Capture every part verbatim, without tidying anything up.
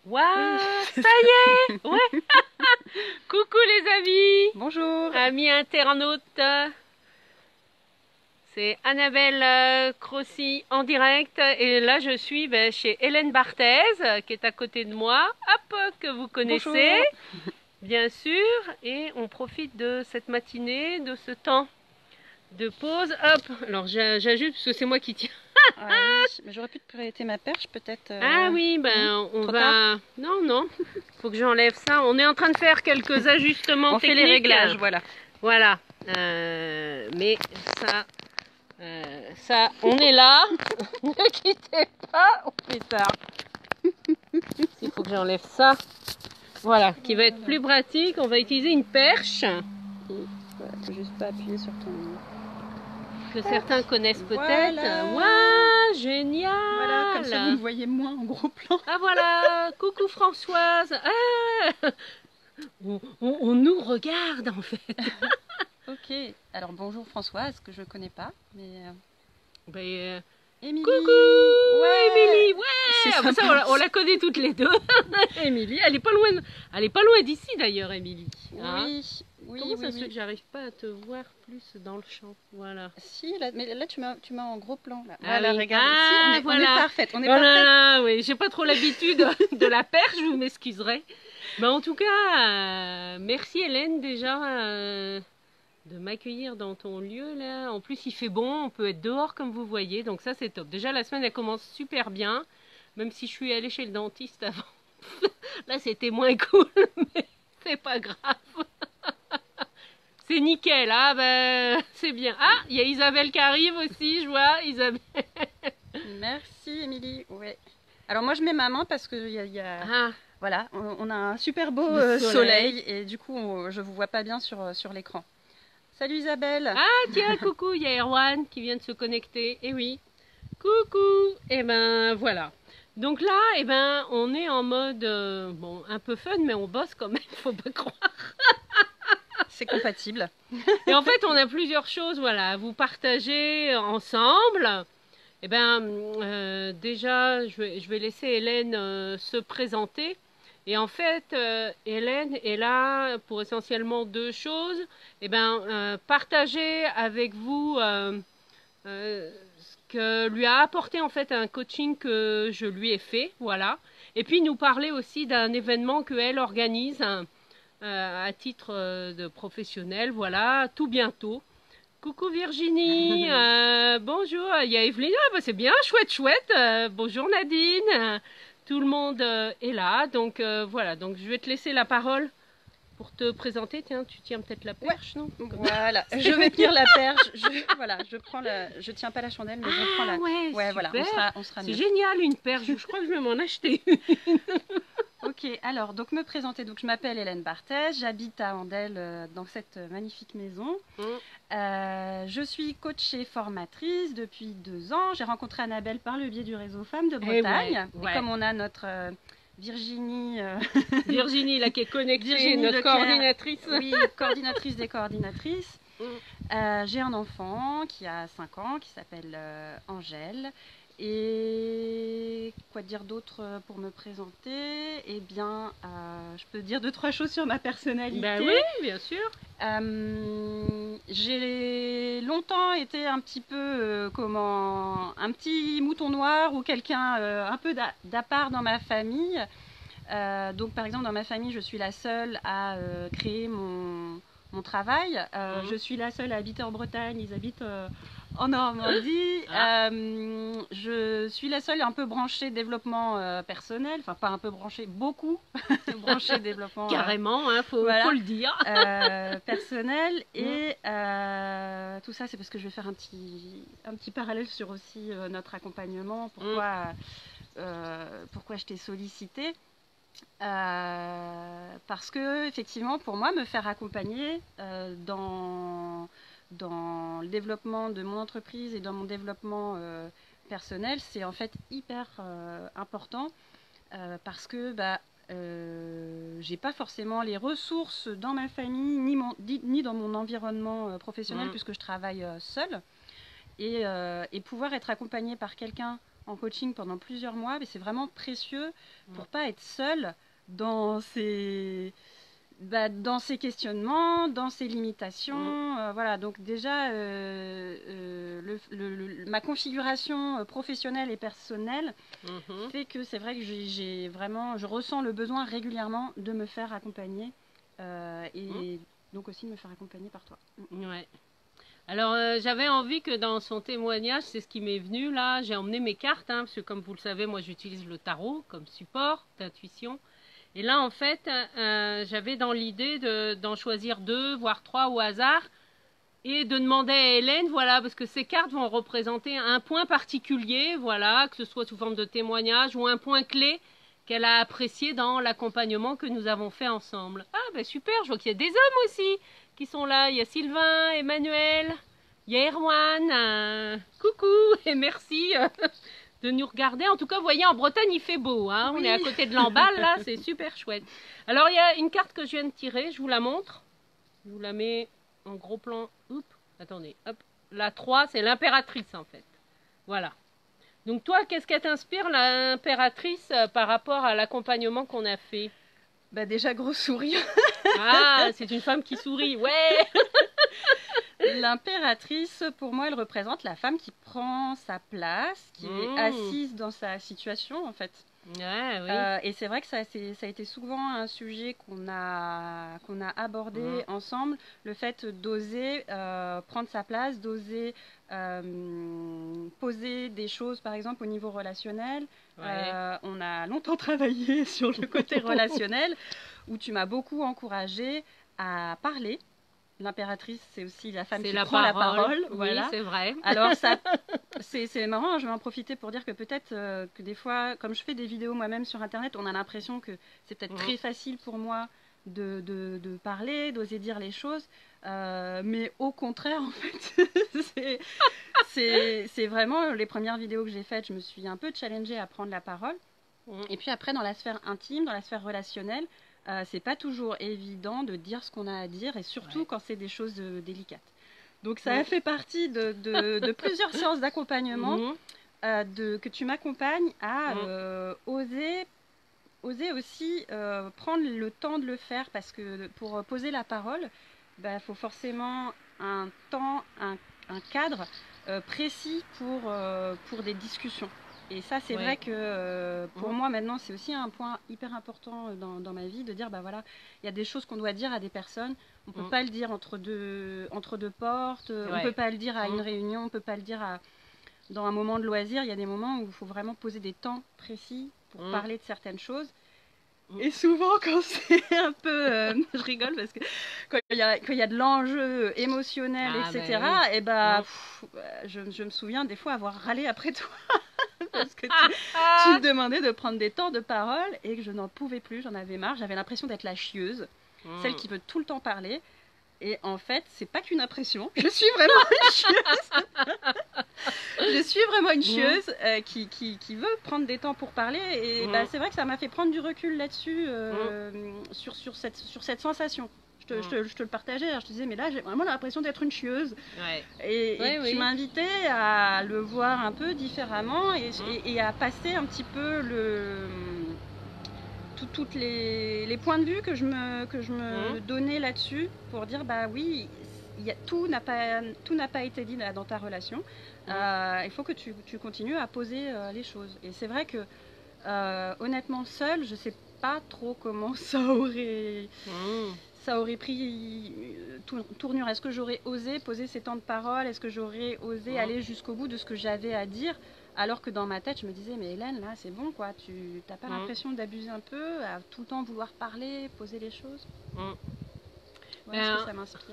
Waouh, Oui. ça y est, ouais. Coucou les amis, Bonjour. amis internautes. C'est Annabelle euh, Crossi en direct et là je suis ben, chez Hélène Barthez qui est à côté de moi, hop, que vous connaissez Bonjour. bien sûr, et on profite de cette matinée, de ce temps de pause. Hop, alors j'ajoute parce que c'est moi qui tiens. Ah oui, mais j'aurais pu te prêter ma perche peut-être. euh, Ah oui, non ben on Trop va. tard Non, non, faut que j'enlève ça. On est en train de faire quelques ajustements On fait techniques. les réglages, voilà. Voilà. Euh, mais ça, euh, ça, on est là. Ne quittez pas. On fait ça. Il faut que j'enlève ça. Voilà, qui va être plus pratique. On va utiliser une perche Voilà, faut juste pas appuyer sur ton... que certains connaissent peut-être. Voilà. Waouh, génial. Voilà, comme ça vous me voyez moins en gros plan. Ah voilà, coucou Françoise. Ah, on, on- on nous regarde en fait. Ok, alors bonjour Françoise, que je connais pas, mais... euh, Ben, euh, Émilie. coucou, Ouais. Émilie. Ouais. C'est Ah, ben ça, sympa. on, la, on la connaît toutes les deux. Émilie, elle est pas loin, de- elle est pas loin d'ici d'ailleurs, Émilie. Hein. Oui, oui, Comment oui, ça se oui. fait que j'arrive pas à te voir plus dans le champ? Voilà. Si, là, mais là tu m'as tu m'as en gros plan. Là. Ah Voilà, oui. regarde, Ah, si, on est, voilà. on est parfaite, on est Oh là parfaite. là, oui, j'ai pas trop l'habitude de la perche, vous m'excuserez. Mais en tout cas, euh, merci Hélène déjà euh, de m'accueillir dans ton lieu là. En plus, il fait bon, on peut être dehors comme vous voyez, donc ça c'est top. Déjà la semaine elle commence super bien, même si je suis allée chez le dentiste avant. Là c'était moins cool, mais c'est pas grave. C'est nickel, ah ben c'est bien. Ah, il y a Isabelle qui arrive aussi, je vois Isabelle. Merci Émilie. Ouais. Alors moi je mets ma main parce que il y a, il y a- Ah, voilà, on, on a un super beau Le euh, soleil. soleil. Et du coup on- je vous vois pas bien sur, euh, sur l'écran. Salut Isabelle. ah tiens, coucou, il y a Erwan qui vient de se connecter. Eh oui, coucou. Et ben voilà. Donc là, eh ben on est en mode euh, bon un peu fun, mais on bosse quand même, faut pas croire. C'est compatible. Et en fait, on a plusieurs choses, voilà, à vous partager ensemble. Eh ben, euh, déjà, je vais, je vais laisser Hélène euh, se présenter. Et en fait, euh, Hélène est là pour essentiellement deux choses. Eh ben, euh, partager avec vous euh, euh, ce que lui a apporté en fait un coaching que je lui ai fait, voilà. Et puis nous parler aussi d'un événement qu'elle organise. Hein, euh, à titre euh, de professionnel, voilà, tout bientôt. Coucou Virginie, euh, bonjour, il y a Evelyne, ah, bah, c'est bien, chouette, chouette, euh, bonjour Nadine, euh, tout le monde euh, est là, donc euh, voilà, donc je vais te laisser la parole pour te présenter, tiens, tu tiens peut-être la perche, non? Voilà, je vais tenir la perche. Je, voilà, je prends la, je tiens pas la chandelle, mais je prends la. Ah ouais, Ouais, voilà, on super. sera, on sera C'est mieux. génial une perche, je crois que je vais m'en acheter une. Ok, alors donc me présenter. Donc je m'appelle Hélène Barthez, j'habite à Andelle euh, dans cette magnifique maison. Mm. Euh, je suis coach et formatrice depuis deux ans. J'ai rencontré Annabelle par le biais du réseau Femmes de Bretagne. ouais, ouais. Et comme on a notre euh, Virginie, euh, Virginie, là, qui est connectée, Virginie notre Leclerc. coordinatrice. oui, coordinatrice des coordinatrices. Mm. Euh, j'ai un enfant qui a cinq ans, qui s'appelle euh, Angèle. Et quoi dire d'autre pour me présenter? Eh bien, euh, je peux dire deux, trois choses sur ma personnalité. Ben oui, bien sûr. Euh, j'ai longtemps été un petit peu euh, comment, un petit mouton noir ou quelqu'un euh, un peu d'à part dans ma famille. Euh, donc par exemple dans ma famille je suis la seule à euh, créer mon, mon travail. Euh, Mhm. Je suis la seule à habiter en Bretagne, ils habitent euh, en Normandie. Ah. Euh, je suis la seule un peu branchée développement euh, personnel, enfin pas un peu branchée, beaucoup branchée développement euh, Carrément, hein, faut, voilà. faut le dire. euh, personnel. Et euh, tout ça c'est parce que je vais faire un petit, un petit parallèle sur aussi euh, notre accompagnement, pourquoi, euh, pourquoi je t'ai sollicité. Euh, parce que effectivement pour moi me faire accompagner euh, dans, dans le développement de mon entreprise et dans mon développement euh, personnel, c'est en fait hyper euh, important euh, parce que bah, euh, j'ai pas forcément les ressources dans ma famille ni, mon, ni dans mon environnement euh, professionnel mmh. puisque je travaille euh, seule et, euh, et pouvoir être accompagnée par quelqu'un en coaching pendant plusieurs mois, mais c'est vraiment précieux pour pas être seule dans ces, bah, dans ces questionnements, dans ces limitations. Euh, voilà, donc déjà, euh, euh, le, le, le, ma configuration professionnelle et personnelle Mhm. fait que c'est vrai que j'ai vraiment, je ressens le besoin régulièrement de me faire accompagner euh, et Mhm. donc aussi de me faire accompagner par toi. Ouais. Alors, euh, j'avais envie que dans son témoignage, c'est ce qui m'est venu là, j'ai emmené mes cartes, hein, parce que comme vous le savez, moi j'utilise le tarot comme support d'intuition. Et là, en fait, euh, j'avais dans l'idée de, d'en choisir deux, voire trois au hasard, et de demander à Hélène, voilà, parce que ces cartes vont représenter un point particulier, voilà, que ce soit sous forme de témoignage ou un point clé qu'elle a apprécié dans l'accompagnement que nous avons fait ensemble. Ah, ben super, je vois qu'il y a des hommes aussi qui sont là. Il y a Sylvain, Emmanuel, il y a Erwan. Euh, coucou et merci euh, de nous regarder. En tout cas, vous voyez, en Bretagne, il fait beau. Hein, Oui. On est à côté de l'Embal, là, c'est super chouette. Alors, il y a une carte que je viens de tirer, je vous la montre. Je vous la mets en gros plan. Oups, attendez, hop. La trois, c'est l'impératrice, en fait. Voilà. Donc toi, qu'est-ce qu'elle t'inspire, l'impératrice, euh, par rapport à l'accompagnement qu'on a fait? Bah déjà, gros sourire. Ah, c'est une femme qui sourit, ouais. L'impératrice, pour moi, elle représente la femme qui prend sa place, qui Mmh. est assise dans sa situation, en fait. Ouais, oui. Euh, et c'est vrai que ça, ça a été souvent un sujet qu'on a, qu'on a abordé Mmh. ensemble, le fait d'oser euh, prendre sa place, d'oser euh, poser des choses, par exemple, au niveau relationnel. Ouais. Euh, on a longtemps travaillé sur le côté relationnel, où tu m'as beaucoup encouragée à parler. L'impératrice, c'est aussi la femme qui la prend parole. la parole. Oui, voilà. c'est vrai. Alors, ça, c'est marrant, je vais en profiter pour dire que peut-être euh, que des fois, comme je fais des vidéos moi-même sur Internet, on a l'impression que c'est peut-être mmh. très facile pour moi de, de, de parler, d'oser dire les choses. Euh, mais au contraire, en fait, c'est vraiment les premières vidéos que j'ai faites, je me suis un peu challengée à prendre la parole. Mmh. Et puis après, dans la sphère intime, dans la sphère relationnelle, Euh, c'est pas toujours évident de dire ce qu'on a à dire, et surtout ouais. quand c'est des choses euh, délicates. Donc ça mmh. a fait partie de, de, de plusieurs séances d'accompagnement mmh. euh, de, que tu m'accompagnes à mmh. euh, oser, oser aussi euh, prendre le temps de le faire, parce que pour poser la parole, il bah, faut forcément un temps, un, un cadre euh, précis pour, euh, pour des discussions. Et ça, c'est ouais. vrai que euh, pour mmh. moi, maintenant, c'est aussi un point hyper important dans, dans ma vie, de dire, bah voilà, il y a des choses qu'on doit dire à des personnes. On ne peut mmh. pas le dire entre deux, entre deux portes, ouais. on ne peut pas le dire à mmh. une réunion, on ne peut pas le dire à, dans un moment de loisir. Il y a des moments où il faut vraiment poser des temps précis pour mmh. parler de certaines choses. Mmh. Et souvent, quand c'est un peu... Euh, je rigole parce que quand il y a, quand il y a de l'enjeu émotionnel, ah, et cetera, bah, oui. et bah, mmh. pff, je, je me souviens des fois avoir râlé après toi. Parce que tu, tu me demandais de prendre des temps de parole et que je n'en pouvais plus, j'en avais marre, j'avais l'impression d'être la chieuse, mmh. celle qui veut tout le temps parler. Et en fait, c'est pas qu'une impression, je suis vraiment une chieuse. Je suis vraiment une chieuse mmh. euh, qui, qui, qui veut prendre des temps pour parler. Et mmh. bah, c'est vrai que ça m'a fait prendre du recul là-dessus, euh, mmh. sur, sur, cette, sur cette sensation. Je te, je, te, je te le partageais, je te disais, mais là j'ai vraiment l'impression d'être une chieuse. Ouais. Et, ouais, et oui. tu m'invitais à le voir un peu différemment et, mmh. et, et à passer un petit peu le, tout, toutes les, les points de vue que je me, que je me mmh. donnais là-dessus, pour dire, bah oui, y a, tout n'a pas, tout n'a pas été dit là, dans ta relation. Mmh. Euh, il faut que tu, tu continues à poser euh, les choses. Et c'est vrai que, euh, honnêtement, seule, je sais pas trop comment ça aurait... Mmh. ça aurait pris tournure. Est-ce que j'aurais osé poser ces temps de parole? Est-ce que j'aurais osé mmh. aller jusqu'au bout de ce que j'avais à dire? Alors que dans ma tête, je me disais, mais Hélène, là, c'est bon, quoi. Tu n'as pas mmh. l'impression d'abuser un peu, à tout le temps vouloir parler, poser les choses? mmh. ouais, ben, Est-ce que ça m'inspire?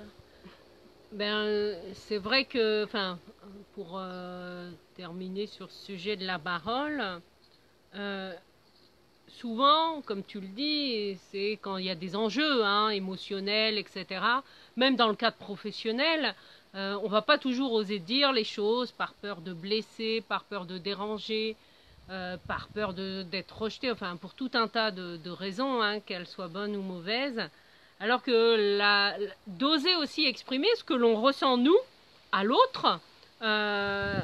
Ben, c'est vrai que, enfin, pour euh, terminer sur ce sujet de la parole, euh, souvent, comme tu le dis, c'est quand il y a des enjeux hein, émotionnels, et cetera. Même dans le cadre professionnel, euh, on ne va pas toujours oser dire les choses par peur de blesser, par peur de déranger, euh, par peur d'être rejeté, enfin pour tout un tas de, de raisons, hein, qu'elles soient bonnes ou mauvaises. Alors que d'oser aussi exprimer ce que l'on ressent nous à l'autre, euh,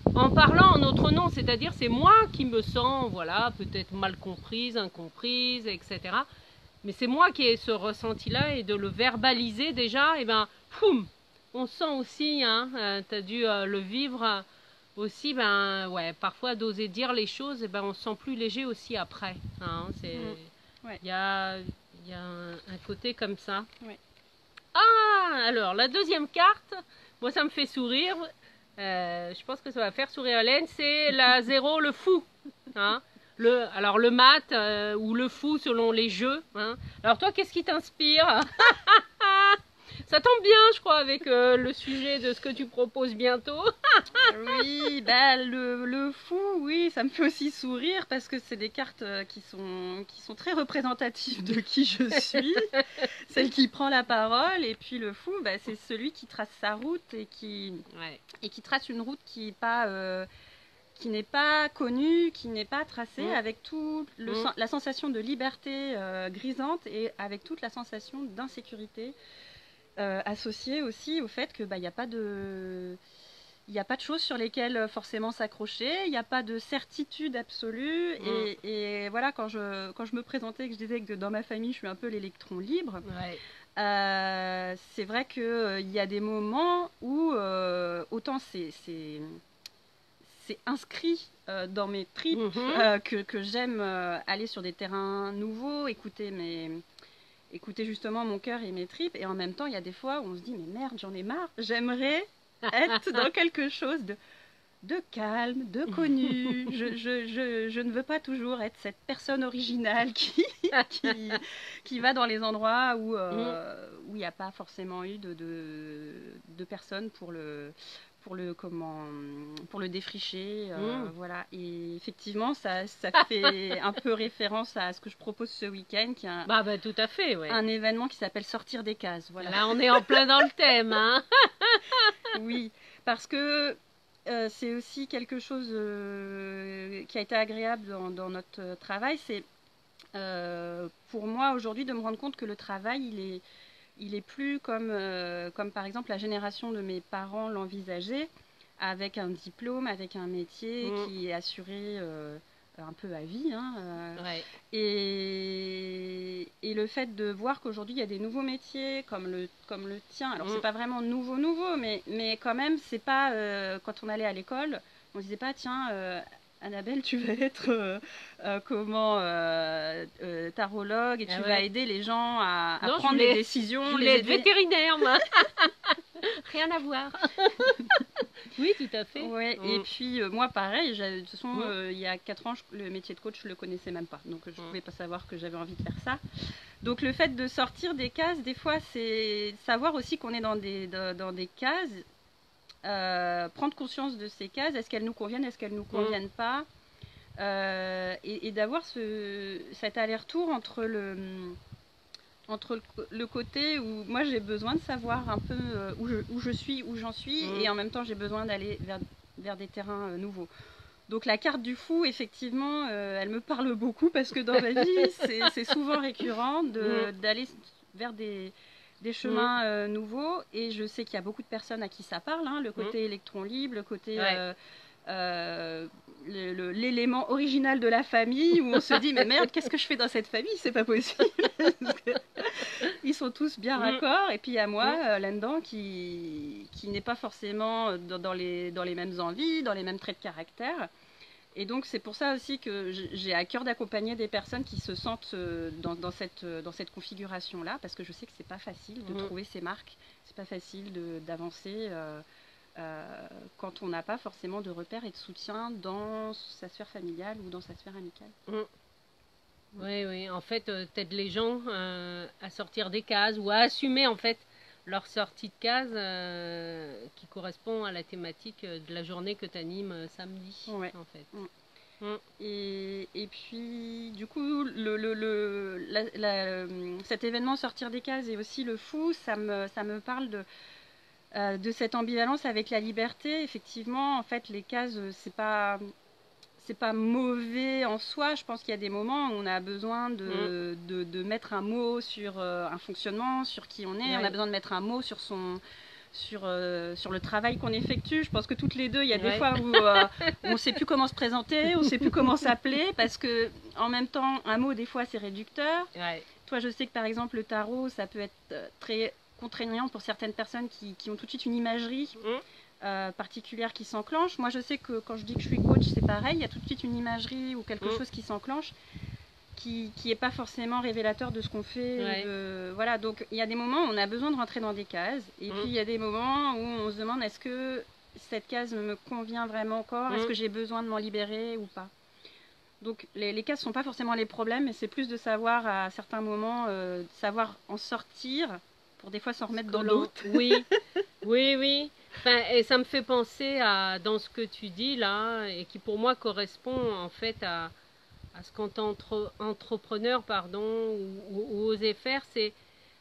en parlant en notre nom, c'est-à-dire c'est moi qui me sens, voilà, peut-être mal comprise, incomprise, et cetera. Mais c'est moi qui ai ce ressenti-là et de le verbaliser déjà, et ben, poum, on sent aussi, hein, euh, tu as dû euh, le vivre euh, aussi, ben, ouais, parfois d'oser dire les choses, et ben, on se sent plus léger aussi après. Hein, c'est, Mmh. Ouais. y a, y a un, un côté comme ça. Ouais. Ah, alors la deuxième carte, moi ça me fait sourire. Euh, je pense que ça va faire sourire Hélène, c'est la zéro, le fou. Hein, le, alors le mat euh, ou le fou selon les jeux. Hein. Alors toi, qu'est-ce qui t'inspire? Ça tombe bien, je crois, avec euh, le sujet de ce que tu proposes bientôt. Oui, bah, le, le fou, oui, ça me fait aussi sourire parce que c'est des cartes euh, qui sont, qui sont très représentatives de qui je suis. Celle qui prend la parole, et puis le fou, bah, c'est celui qui trace sa route et qui, Ouais. et qui trace une route qui n'est pas, euh, qui n'est pas connue, qui n'est pas tracée, Mmh. avec toute le, Mmh. la sensation de liberté euh, grisante et avec toute la sensation d'insécurité euh, associée aussi au fait que bah, y a pas de... Il n'y a pas de choses sur lesquelles forcément s'accrocher, il n'y a pas de certitude absolue. Mm. Et, et voilà, quand je, quand je me présentais, que je disais que dans ma famille, je suis un peu l'électron libre, Ouais. euh, c'est vrai qu'il euh, y a des moments où euh, autant c'est inscrit euh, dans mes tripes, Mm-hmm. euh, que, que j'aime euh, aller sur des terrains nouveaux, écouter mes... écouter justement mon cœur et mes tripes. Et en même temps, il y a des fois où on se dit, mais merde, j'en ai marre, j'aimerais être dans quelque chose de, de calme, de connu. Je, je, je, je ne veux pas toujours être cette personne originale qui, qui, qui va dans les endroits où euh, où il n'y a pas forcément eu de, de, de personnes pour le, pour le, comment, pour le défricher. Euh, Mm. voilà. Et effectivement, ça, ça fait un peu référence à ce que je propose ce week-end, qui est un, Bah, bah, tout à fait, ouais. un événement qui s'appelle Sortir des cases. Voilà. Là, on est en plein dans le thème, hein. Oui, parce que euh, c'est aussi quelque chose euh, qui a été agréable dans, dans notre travail. C'est euh, pour moi aujourd'hui de me rendre compte que le travail, il est, il est plus comme, euh, comme par exemple la génération de mes parents l'envisageait, avec un diplôme, avec un métier Mm. qui est assuré euh, un peu à vie. Hein, euh, Ouais. et, et le fait de voir qu'aujourd'hui il y a des nouveaux métiers comme le, comme le tien, alors Mm. c'est pas vraiment nouveau nouveau, mais, mais quand même c'est pas, euh, quand on allait à l'école, on disait pas tiens euh, Annabelle, tu vas être euh, euh, comment euh, euh, tarologue et tu Ah vas ouais. aider les gens à, à Non, je prendre voulais- des décisions, Je les voulais être aider. vétérinaire, moi. Rien à voir. Oui, tout à fait. Ouais, Mm. et puis euh, moi pareil, j'ai- de toute façon Mm. euh, il y a quatre ans je- le métier de coach je le connaissais même pas, donc je Mm. pouvais pas savoir que j'avais envie de faire ça. Donc le fait de sortir des cases, des fois c'est savoir aussi qu'on est dans des, dans, dans des cases, euh, prendre conscience de ces cases, est-ce qu'elles nous conviennent, est-ce qu'elles nous conviennent pas, euh, et, et d'avoir ce, cet aller-retour entre le... entre le, le côté où moi j'ai besoin de savoir un peu euh, où, je, où je suis, où j'en suis, Mm. et en même temps j'ai besoin d'aller vers, vers des terrains euh, nouveaux. Donc la carte du fou, effectivement, euh, elle me parle beaucoup parce que dans ma vie, c'est souvent récurrent de, Mm. d'aller vers des, des chemins euh, nouveaux. Et je sais qu'il y a beaucoup de personnes à qui ça parle, hein, le côté électron libre, le côté... Ouais. Euh, euh, le- le- l'élément original de la famille où on se dit mais merde, qu'est-ce que je fais dans cette famille, c'est pas possible. Ils sont tous bien Mm. raccords, et puis il y a moi Mm. euh, là-dedans qui, qui n'est pas forcément dans, dans les, dans les mêmes envies, dans les mêmes traits de caractère. Et donc c'est pour ça aussi que j'ai à cœur d'accompagner des personnes qui se sentent euh, dans, dans cette, dans cette configuration-là, parce que je sais que c'est pas facile de Mm. trouver ses marques, c'est pas facile de- d'avancer euh, euh, quand on n'a pas forcément de repères et de soutien dans sa sphère familiale ou dans sa sphère amicale. Mm. Oui, oui. En fait, euh, t'aides les gens euh, à sortir des cases ou à assumer en fait leur sortie de case euh, qui correspond à la thématique euh, de la journée que tu animes samedi. Ouais. En fait. Mm. Mm. Et, et puis, du coup, le, le, le, la, la, cet événement Sortir des cases et aussi le fou, ça me, ça me parle de, euh, de cette ambivalence avec la liberté. Effectivement, en fait, les cases, c'est pas, c'est pas mauvais en soi. Je pense qu'il y a des moments où on a besoin de, mm. de, de mettre un mot sur euh, un fonctionnement, sur qui on est. Ouais. On a besoin de mettre un mot sur son... sur, euh, sur le travail qu'on effectue. Je pense que toutes les deux, il y a des Ouais. fois où euh, on ne sait plus comment se présenter, on ne sait plus comment s'appeler, parce que en même temps, un mot, des fois, c'est réducteur. Ouais. Toi, je sais que par exemple, le tarot, ça peut être euh, très contraignant pour certaines personnes qui, qui ont tout de suite une imagerie Mmh. euh, particulière qui s'enclenche. Moi, je sais que quand je dis que je suis coach, c'est pareil, il y a tout de suite une imagerie ou quelque Mm. chose qui s'enclenche qui n'est pas forcément révélateur de ce qu'on fait. Ouais. De... Voilà, donc il y a des moments où on a besoin de rentrer dans des cases, et Mm. puis il y a des moments où on se demande est-ce que cette case me convient vraiment encore, Mm. est-ce que j'ai besoin de m'en libérer ou pas. Donc les, les cases ne sont pas forcément les problèmes, mais c'est plus de savoir à certains moments, euh, savoir en sortir pour des fois s'en remettre dans Comment- d'autres. Oui, oui, oui. Enfin, et ça me fait penser à dans ce que tu dis là, et qui pour moi correspond en fait à, à ce qu'en tant qu'entrepreneur, pardon, ou, ou- ou oser faire, c'est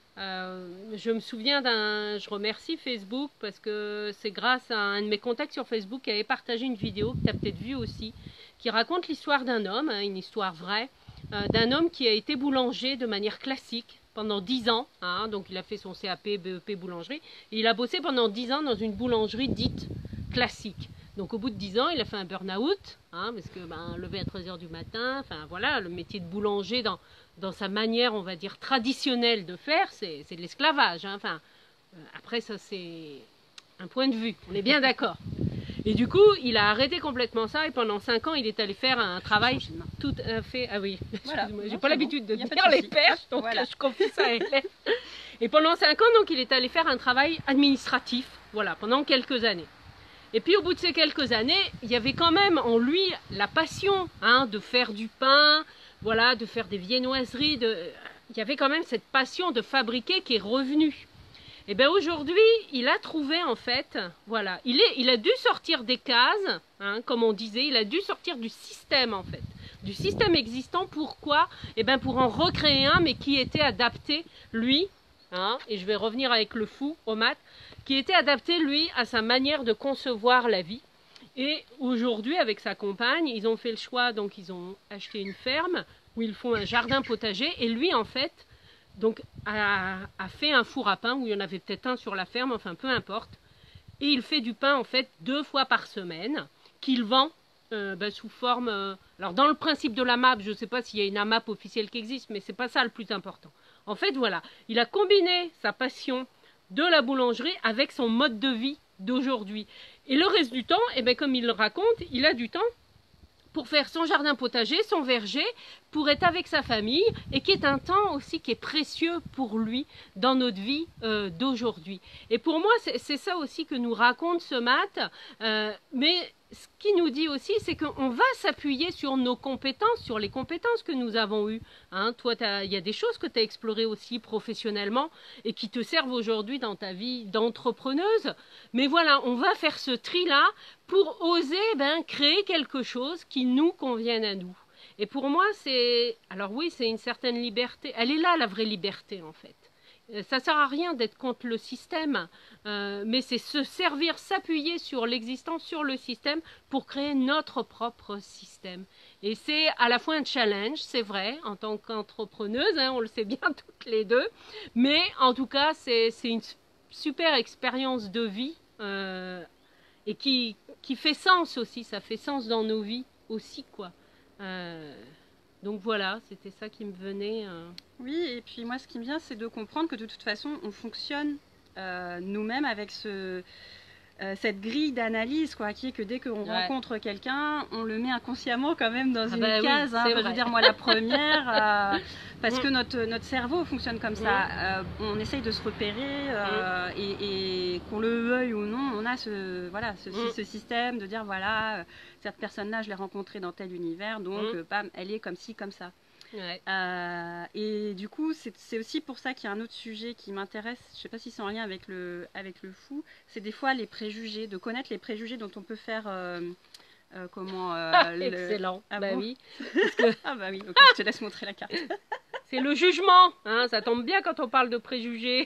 euh, je me souviens d'un, je remercie Facebook parce que c'est grâce à un de mes contacts sur Facebook qui avait partagé une vidéo que tu as peut-être vue aussi, qui raconte l'histoire d'un homme, hein, une histoire vraie, euh, d'un homme qui a été boulanger de manière classique pendant dix ans, hein, donc il a fait son C A P, B E P boulangerie, et il a bossé pendant dix ans dans une boulangerie dite classique. Donc au bout de dix ans, il a fait un burn-out, hein, parce que ben, levé à treize heures du matin, enfin voilà, le métier de boulanger dans, dans sa manière, on va dire, traditionnelle de faire, c'est c'est de l'esclavage. Hein, enfin, euh, après ça c'est un point de vue, on est bien d'accord. Et du coup, il a arrêté complètement ça et pendant cinq ans, il est allé faire un travail Changer de main. tout à fait... Ah oui, Voilà. excuse-moi, j'ai Non, pas c'est l'habitude bon. de Y a pas de dire les souci. perches, donc Voilà. je confie ça à Hélène. Et pendant cinq ans, donc, il est allé faire un travail administratif, voilà, pendant quelques années. Et puis au bout de ces quelques années, il y avait quand même en lui la passion, hein, de faire du pain, voilà, de faire des viennoiseries, de... il y avait quand même cette passion de fabriquer qui est revenue. Et bien aujourd'hui, il a trouvé en fait, voilà, il, est, il a dû sortir des cases, hein, comme on disait, il a dû sortir du système en fait, du système existant. Pourquoi? Et bien pour en recréer un, mais qui était adapté, lui, hein, et je vais revenir avec le fou, au mat, qui était adapté, lui, à sa manière de concevoir la vie. Et aujourd'hui, avec sa compagne, ils ont fait le choix, donc ils ont acheté une ferme où ils font un jardin potager, et lui, en fait, donc a, a fait un four à pain, où il y en avait peut-être un sur la ferme, enfin peu importe. Et il fait du pain, en fait, deux fois par semaine, qu'il vend euh, ben, sous forme... Euh, alors, dans le principe de la M A P, je ne sais pas s'il y a une A M A P officielle qui existe, mais c'est pas ça le plus important. En fait, voilà, il a combiné sa passion de la boulangerie avec son mode de vie d'aujourd'hui. Et le reste du temps, eh ben, comme il le raconte, il a du temps pour faire son jardin potager, son verger, pour être avec sa famille, et qui est un temps aussi qui est précieux pour lui dans notre vie euh, d'aujourd'hui. Et pour moi, c'est ça aussi que nous raconte ce mat, euh, mais ce qui nous dit aussi, c'est qu'on va s'appuyer sur nos compétences, sur les compétences que nous avons eues. Hein, toi, il y a des choses que tu as explorées aussi professionnellement et qui te servent aujourd'hui dans ta vie d'entrepreneuse. Mais voilà, on va faire ce tri-là pour oser ben, créer quelque chose qui nous convienne à nous. Et pour moi, c'est... Alors oui, c'est une certaine liberté. Elle est là, la vraie liberté, en fait. Ça ne sert à rien d'être contre le système, euh, mais c'est se servir, s'appuyer sur l'existence, sur le système, pour créer notre propre système. Et c'est à la fois un challenge, c'est vrai, en tant qu'entrepreneuse, hein, on le sait bien toutes les deux, mais en tout cas, c'est une super expérience de vie euh, et qui, qui fait sens aussi, ça fait sens dans nos vies aussi, quoi. Euh, donc voilà, c'était ça qui me venait... Euh... Oui, et puis moi, ce qui me vient, c'est de comprendre que de toute façon, on fonctionne euh, nous-mêmes avec ce, euh, cette grille d'analyse, quoi, qui est que dès qu'on ouais. rencontre quelqu'un, on le met inconsciemment quand même dans ah une bah case. Oui, hein, je veux dire, moi, la première, euh, parce que notre, notre cerveau fonctionne comme ça. Euh, on essaye de se repérer euh, et, et qu'on le veuille ou non, on a ce, voilà, ce, ce système de dire, voilà, cette personne-là, je l'ai rencontrée dans tel univers, donc, euh, bam, elle est comme ci, comme ça. Ouais. Euh, et du coup, c'est aussi pour ça qu'il y a un autre sujet qui m'intéresse, je ne sais pas si c'est en lien avec le, avec le fou, c'est des fois les préjugés, de connaître les préjugés dont on peut faire... Euh, euh, comment euh, ah, le... Excellent, ah, bah bon oui. que... Ah bah oui, ok, je te laisse montrer la carte. C'est le jugement, hein, ça tombe bien quand on parle de préjugés.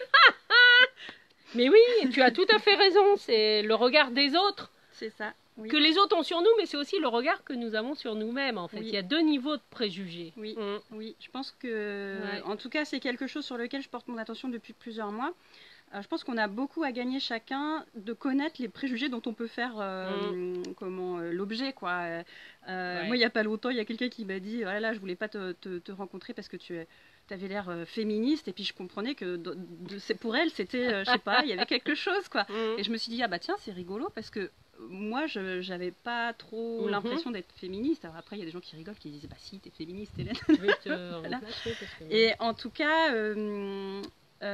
Mais oui, tu as tout à fait raison, c'est le regard des autres. C'est ça. Oui. Que les autres ont sur nous, mais c'est aussi le regard que nous avons sur nous-mêmes, en fait. Oui. Il y a deux niveaux de préjugés. Oui, mmh. oui. Je pense que, ouais. En tout cas, c'est quelque chose sur lequel je porte mon attention depuis plusieurs mois. Euh, je pense qu'on a beaucoup à gagner chacun de connaître les préjugés dont on peut faire euh, mm. comment euh, l'objet, quoi. Euh, ouais. Moi, il n'y a pas longtemps, il y a quelqu'un qui m'a dit, voilà, là, je voulais pas te, te, te rencontrer parce que tu es avais l'air euh, féministe, et puis je comprenais que de, de, de, pour elle c'était euh, je sais pas, il y avait quelque chose, quoi. Mm. Et je me suis dit, ah bah tiens, c'est rigolo parce que moi je j'avais pas trop mm-hmm. l'impression d'être féministe. Alors après il y a des gens qui rigolent, qui disent bah si, t'es féministe, Hélène. Je vais te voilà. Parce que... Et en tout cas euh,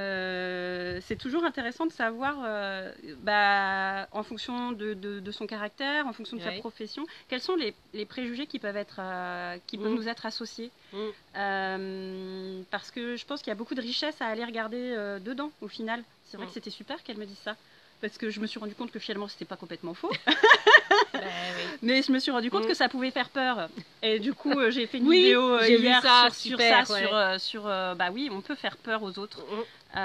Euh, c'est toujours intéressant de savoir, euh, bah, en fonction de, de, de son caractère, en fonction de ouais. sa profession, quels sont les, les préjugés qui peuvent, être, euh, qui peuvent mmh. nous être associés. Mmh. Euh, parce que je pense qu'il y a beaucoup de richesse à aller regarder euh, dedans, au final. C'est vrai mmh. que c'était super qu'elle me dise ça. Parce que je me suis rendu compte que finalement, c'était pas complètement faux. Bah, oui. Mais je me suis rendu compte mmh. que ça pouvait faire peur. Et du coup, euh, j'ai fait une oui, vidéo euh, hier ça, sur, super, sur ça, ouais. sur, euh, sur euh, bah oui, on peut faire peur aux autres. Mmh.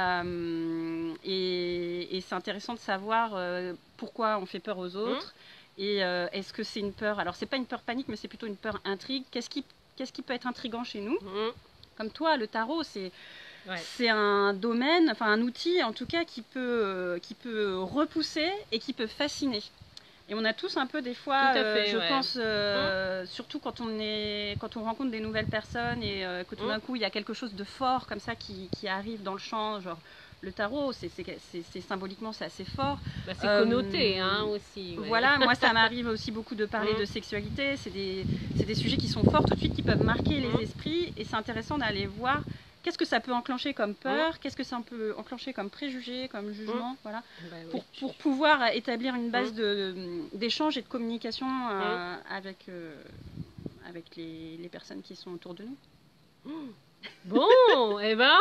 Euh, et, et c'est intéressant de savoir euh, pourquoi on fait peur aux autres. Mmh. Et euh, est-ce que c'est une peur, alors c'est pas une peur panique, mais c'est plutôt une peur intrigue. Qu'est-ce qui, qu'est-ce qui peut être intriguant chez nous? Mmh. Comme toi, le tarot, c'est... Ouais. C'est un domaine, enfin un outil en tout cas qui peut, euh, qui peut repousser et qui peut fasciner. Et on a tous un peu des fois, fait, euh, je ouais. pense, euh, mmh. surtout quand on, est, quand on rencontre des nouvelles personnes et euh, que tout mmh. d'un coup il y a quelque chose de fort comme ça qui, qui arrive dans le champ, genre le tarot, c'est, c'est, c'est, c'est symboliquement c'est assez fort. Bah, c'est euh, connoté hein, aussi. Ouais. Voilà, moi ça m'arrive aussi beaucoup de parler mmh. de sexualité, c'est des, c'est des sujets qui sont forts tout de suite, qui peuvent marquer mmh. les esprits et c'est intéressant d'aller voir qu'est-ce que ça peut enclencher comme peur, mmh. qu'est-ce que ça peut enclencher comme préjugé, comme jugement, mmh. voilà, bah, pour, oui. pour pouvoir établir une base mmh. de, d'échange et de communication euh, mmh. avec, euh, avec les, les personnes qui sont autour de nous. Mmh. Bon, et eh ben,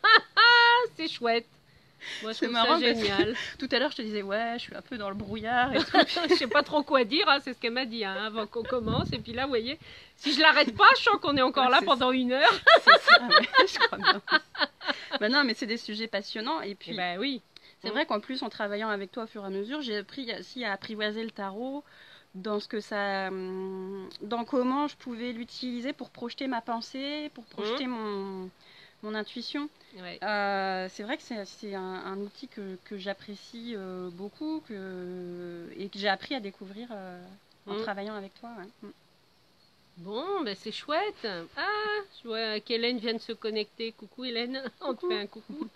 c'est chouette. Moi, je c'est trouve marrant, ça génial. Tout à l'heure, je te disais, ouais, je suis un peu dans le brouillard et tout. Je sais pas trop quoi dire, hein, c'est ce qu'elle m'a dit hein, avant qu'on commence. Et puis là, vous voyez, si je l'arrête pas, je sens qu'on est encore ouais, là pendant ça. une heure. C'est ça, ouais, je crois bien. Bah non, mais c'est des sujets passionnants. Et puis, et bah, oui. c'est mmh. vrai qu'en plus, en travaillant avec toi au fur et à mesure, j'ai appris aussi à apprivoiser le tarot dans ce que ça, dans comment je pouvais l'utiliser pour projeter ma pensée, pour projeter mmh. mon... mon intuition. Ouais. Euh, c'est vrai que c'est, c'est un, un outil que, que j'apprécie euh, beaucoup que, et que j'ai appris à découvrir euh, en mmh. travaillant avec toi. Ouais. Mmh. Bon, ben c'est chouette. Ah, je vois qu'Hélène vient de se connecter. Coucou Hélène, on te fait un coucou.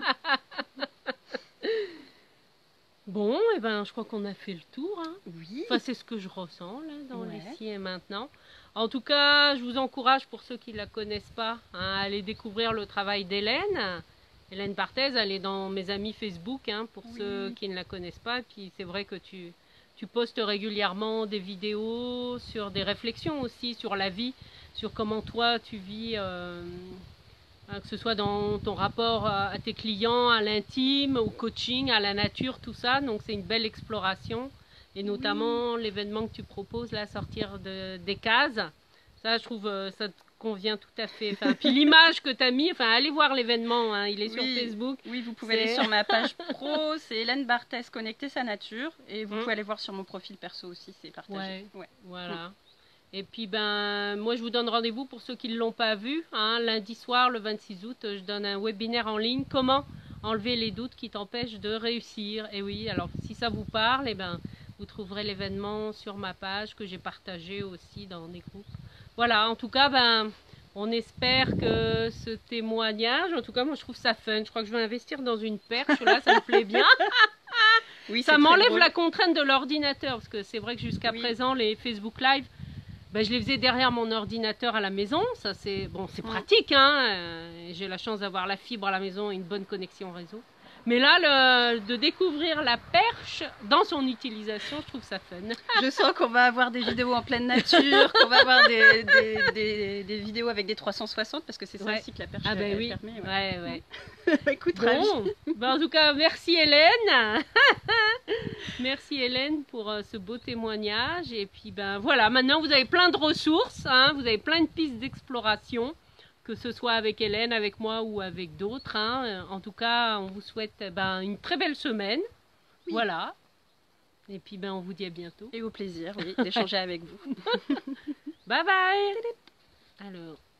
Bon, et eh ben, je crois qu'on a fait le tour. Hein. Oui. Enfin, c'est ce que je ressens là, dans ouais. l'ici et maintenant. En tout cas, je vous encourage, pour ceux qui ne la connaissent pas, hein, à aller découvrir le travail d'Hélène. Hélène Barthez, elle est dans mes amis Facebook, hein, pour oui. ceux qui ne la connaissent pas. Et puis c'est vrai que tu, tu postes régulièrement des vidéos sur des réflexions aussi, sur la vie, sur comment toi tu vis, euh, hein, que ce soit dans ton rapport à tes clients, à l'intime, au coaching, à la nature, tout ça. Donc c'est une belle exploration. Et notamment mmh. l'événement que tu proposes, là, sortir de, des cases. Ça, je trouve, euh, ça te convient tout à fait. Enfin, puis l'image que tu as mis, enfin, allez voir l'événement, hein, il est oui. sur Facebook. Oui, vous pouvez c'est... aller sur ma page pro, c'est Hélène Barthez, Connecter sa nature. Et vous mmh. pouvez aller voir sur mon profil perso aussi, c'est partagé. Ouais, ouais. Voilà. Mmh. Et puis, ben, moi, je vous donne rendez-vous pour ceux qui ne l'ont pas vu. Hein, lundi soir, le vingt-six août, je donne un webinaire en ligne. Comment enlever les doutes qui t'empêchent de réussir. Et oui, alors, si ça vous parle, eh ben... vous trouverez l'événement sur ma page que j'ai partagé aussi dans des groupes. Voilà, en tout cas, ben, on espère que ce témoignage, en tout cas, moi je trouve ça fun. Je crois que je vais investir dans une perche, là, ça me plaît bien. Oui, ça m'enlève la contrainte de l'ordinateur, parce que c'est vrai que jusqu'à oui. présent, les Facebook Live, ben, je les faisais derrière mon ordinateur à la maison. Ça, c'est bon, c'est pratique, hein. Euh, j'ai la chance d'avoir la fibre à la maison et une bonne connexion réseau. Mais là, le, de découvrir la perche dans son utilisation, je trouve ça fun. Je sens qu'on va avoir des vidéos en pleine nature, qu'on va avoir des, des, des, des vidéos avec des trois cent soixante, parce que c'est ça ouais. aussi que la perche ah ben oui. permet. Ouais, ouais. ouais. Écoute, bon. ben, en tout cas, merci Hélène. Merci Hélène pour uh, ce beau témoignage. Et puis, ben voilà, maintenant vous avez plein de ressources, hein, vous avez plein de pistes d'exploration. Que ce soit avec Hélène, avec moi ou avec d'autres. Hein. En tout cas, on vous souhaite ben, une très belle semaine. Oui. Voilà. Et puis, ben, on vous dit à bientôt. Et au plaisir oui, d'échanger avec vous. Bye bye. Alors.